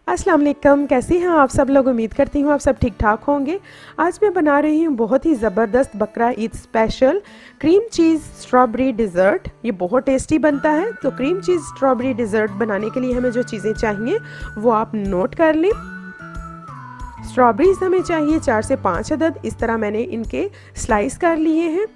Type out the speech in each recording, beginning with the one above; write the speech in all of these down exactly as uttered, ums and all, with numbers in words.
अस्सलाम वालेकुम, कैसे हैं आप सब लोग। उम्मीद करती हूँ आप सब ठीक ठाक होंगे। आज मैं बना रही हूँ बहुत ही ज़बरदस्त Bakra Eid special cream cheese strawberry dessert. ये बहुत टेस्टी बनता है। तो क्रीम चीज़ स्ट्रॉबेरी डिज़र्ट बनाने के लिए हमें जो चीज़ें चाहिए वो आप नोट कर लें। स्ट्रॉबेरीज हमें चाहिए चार से पाँच अदद। इस तरह मैंने इनके स्लाइस कर लिए हैं।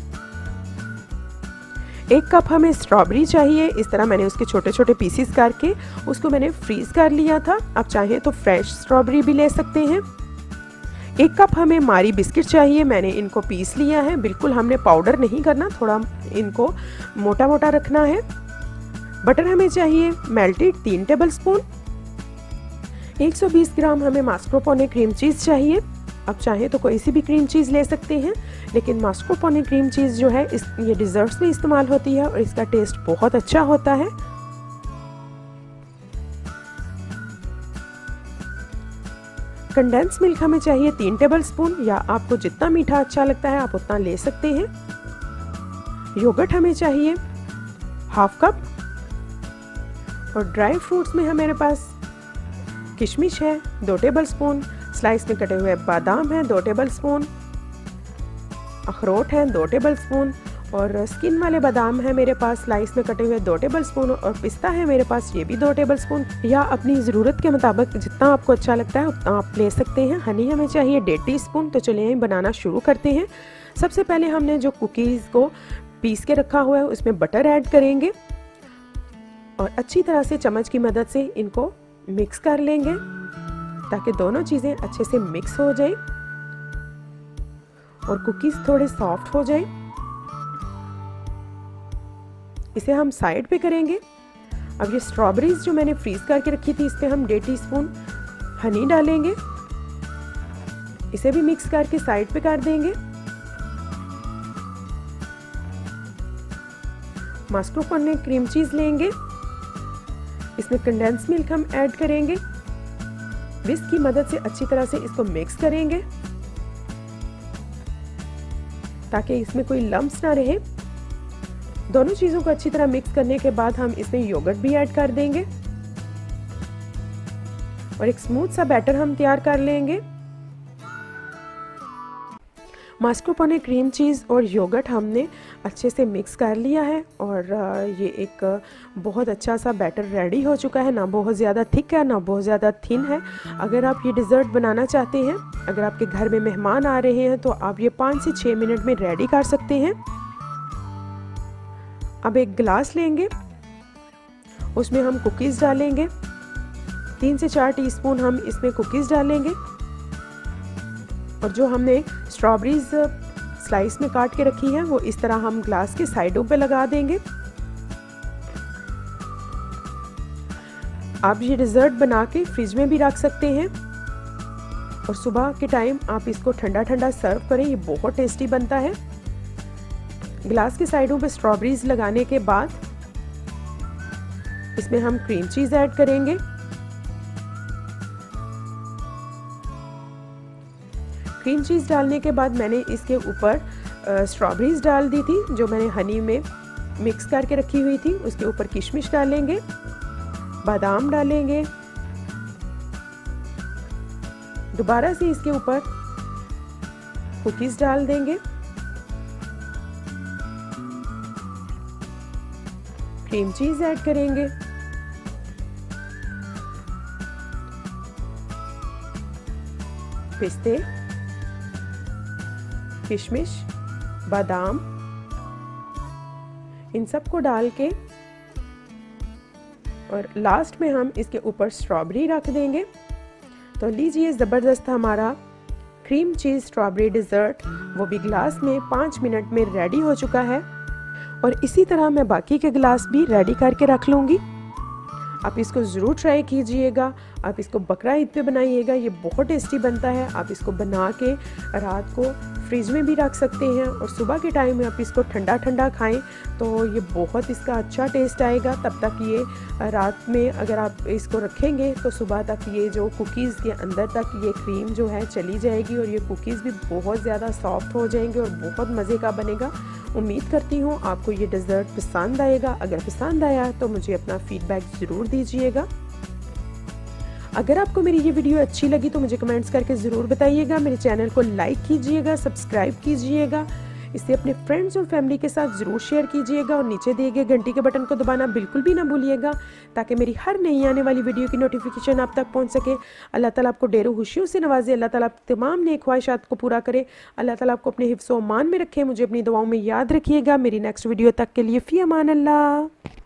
एक कप हमें स्ट्रॉबेरी चाहिए। इस तरह मैंने उसके छोटे छोटे पीसीस करके उसको मैंने फ्रीज कर लिया था। आप चाहें तो फ्रेश स्ट्रॉबेरी भी ले सकते हैं। एक कप हमें मारी बिस्किट चाहिए। मैंने इनको पीस लिया है। बिल्कुल हमने पाउडर नहीं करना, थोड़ा इनको मोटा मोटा रखना है। बटर हमें चाहिए मेल्टेड तीन टेबल स्पून। एक सौ बीस ग्राम हमें मास्कार्पोने क्रीम चीज़ चाहिए। आप चाहें तो कोई सी भी क्रीम चीज़ ले सकते हैं, लेकिन मास्कार्पोने क्रीम चीज़ जो है इस ये डिज़र्ट्स में इस्तेमाल होती है और इसका टेस्ट बहुत अच्छा होता है। कंडेंस मिल्क हमें चाहिए तीन टेबल स्पून, या आपको जितना मीठा अच्छा लगता है आप उतना ले सकते हैं। योगर्ट हमें चाहिए हाफ कप। और ड्राई फ्रूट्स में हमारे पास किशमिश है दो टेबल स्पून, स्लाइस में कटे हुए बादाम हैं दो टेबल स्पून, अखरोट हैं दो टेबल स्पून, और स्किन वाले बादाम है मेरे पास स्लाइस में कटे हुए दो टेबल स्पून, और पिस्ता है मेरे पास ये भी दो टेबल स्पून। या अपनी ज़रूरत के मुताबिक जितना आपको अच्छा लगता है उतना आप ले सकते हैं। हनी हमें चाहिए डेढ़ टी स्पून। तो चलिए बनाना शुरू करते हैं। सबसे पहले हमने जो कुकीज़ को पीस के रखा हुआ है उसमें बटर ऐड करेंगे और अच्छी तरह से चम्मच की मदद से इनको मिक्स कर लेंगे ताकि दोनों चीज़ें अच्छे से मिक्स हो जाए और कुकीज़ थोड़े सॉफ्ट हो जाए। इसे हम साइड पे करेंगे। अब ये स्ट्रॉबेरीज जो मैंने फ्रीज करके रखी थी इस पे हम डेढ़ टी स्पून हनी डालेंगे। इसे भी मिक्स करके साइड पे कर देंगे। मास्कार्पोने क्रीम चीज़ लेंगे। इसमें कंडेंस मिल्क हम ऐड करेंगे। विस्क की मदद से अच्छी तरह से इसको मिक्स करेंगे ताकि इसमें कोई लम्प्स ना रहे। दोनों चीज़ों को अच्छी तरह मिक्स करने के बाद हम इसमें योगर्ट भी ऐड कर देंगे और एक स्मूथ सा बैटर हम तैयार कर लेंगे। मास्कार्पोने क्रीम चीज़ और योगर्ट हमने अच्छे से मिक्स कर लिया है और ये एक बहुत अच्छा सा बैटर रेडी हो चुका है। ना बहुत ज़्यादा थिक है ना बहुत ज़्यादा थिन है। अगर आप ये डिज़र्ट बनाना चाहते हैं, अगर आपके घर में मेहमान आ रहे हैं तो आप ये पाँच से छः मिनट में रेडी कर सकते हैं। अब एक गिलास लेंगे, उसमें हम कुकीज़ डालेंगे। तीन से चार टीस्पून हम इसमें कुकीज़ डालेंगे और जो हमने स्ट्रॉबेरीज स्लाइस में काट के रखी है वो इस तरह हम ग्लास के साइडों पे लगा देंगे। आप ये डिज़र्ट बना के फ्रिज में भी रख सकते हैं और सुबह के टाइम आप इसको ठंडा ठंडा सर्व करें। ये बहुत टेस्टी बनता है। ग्लास के साइडों पे स्ट्रॉबेरीज लगाने के बाद इसमें हम क्रीम चीज़ ऐड करेंगे। क्रीम चीज़ डालने के बाद मैंने इसके ऊपर स्ट्रॉबेरीज डाल दी थी जो मैंने हनी में मिक्स करके रखी हुई थी। उसके ऊपर किशमिश डालेंगे, बादाम डालेंगे, दोबारा से इसके ऊपर कुकीज़ डाल देंगे, क्रीम चीज़ ऐड करेंगे, पिस्ते, किशमिश, बादाम, इन सब को डाल के और लास्ट में हम इसके ऊपर स्ट्रॉबेरी रख देंगे। तो लीजिए ज़बरदस्त हमारा क्रीम चीज़ स्ट्रॉबेरी डिज़र्ट वो भी ग्लास में पाँच मिनट में रेडी हो चुका है। और इसी तरह मैं बाकी के गिलास भी रेडी करके रख लूँगी। आप इसको ज़रूर ट्राई कीजिएगा। आप इसको बकरा ईद पे बनाइएगा, ये बहुत टेस्टी बनता है। आप इसको बना के रात को फ्रिज में भी रख सकते हैं और सुबह के टाइम में आप इसको ठंडा ठंडा खाएं तो ये बहुत इसका अच्छा टेस्ट आएगा। तब तक ये रात में अगर आप इसको रखेंगे तो सुबह तक ये जो कुकीज़ के अंदर तक ये क्रीम जो है चली जाएगी और ये कुकीज़ भी बहुत ज़्यादा सॉफ्ट हो जाएंगे और बहुत मज़े का बनेगा। उम्मीद करती हूँ आपको ये डिज़र्ट पसंद आएगा। अगर पसंद आया तो मुझे अपना फ़ीडबैक ज़रूर दीजिएगा। अगर आपको मेरी ये वीडियो अच्छी लगी तो मुझे कमेंट्स करके ज़रूर बताइएगा। मेरे चैनल को लाइक कीजिएगा, सब्सक्राइब कीजिएगा, इसे अपने फ्रेंड्स और फैमिली के साथ ज़रूर शेयर कीजिएगा और नीचे दिए गए घंटी के बटन को दबाना बिल्कुल भी ना भूलिएगा ताकि मेरी हर नई आने वाली वीडियो की नोटिफिकेशन आप तक पहुंच सके। अल्लाह ताला आपको ढेरों खुशियों से नवाजे, अल्लाह ताला तमाम नेक ख्वाहिशात को पूरा करे, अल्लाह ताला आपको अपने हिफ्ज़-ओ-मान में रखे। मुझे अपनी दुआओं में याद रखिएगा। मेरी नेक्स्ट वीडियो तक के लिए फ़ी अमान अल्लाह।